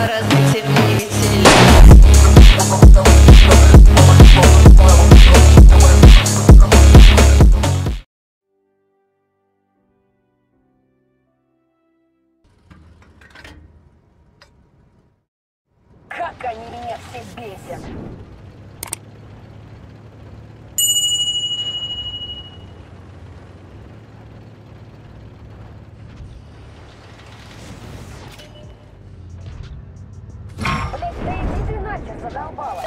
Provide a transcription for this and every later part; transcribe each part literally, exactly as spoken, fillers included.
разбитие двигателей. Как они меня все бесят! Блять, да иди ты нахер, задолбала!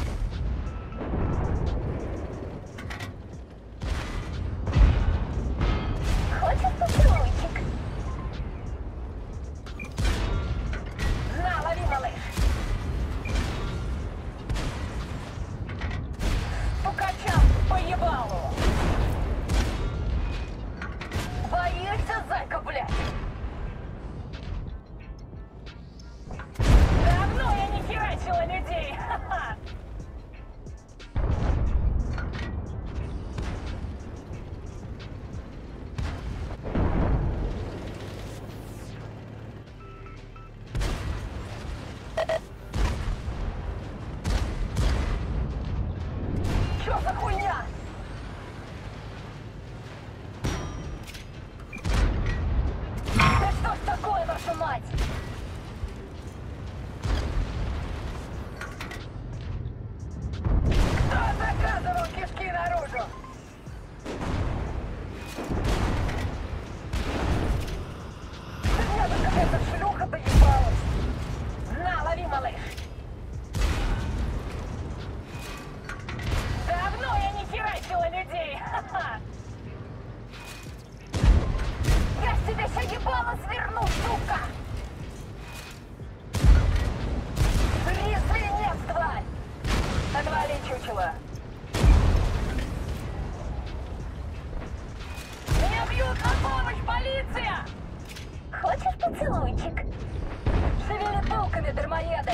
Хочешь поцелуйчик? На, лови, малыш! Покачал по ебалу! Боишься, зайка, блядь? Давно я не херачила людей! Ха-ха! Чё за хуйня? Да что ж такое, вашу мать? Кто заказывал кишки наружу? Да меня тут какая-то шлюха доебалась. На, лови, малыш. Давно я не херачила людей. Ха-ха. Я с тебя ща ебало сверну, сука! Три свинец, тварь! Отвали, чучело! Меня бьют, на помощь, полиция! Хочешь поцелуйчик? Шевели булками, дармоеды!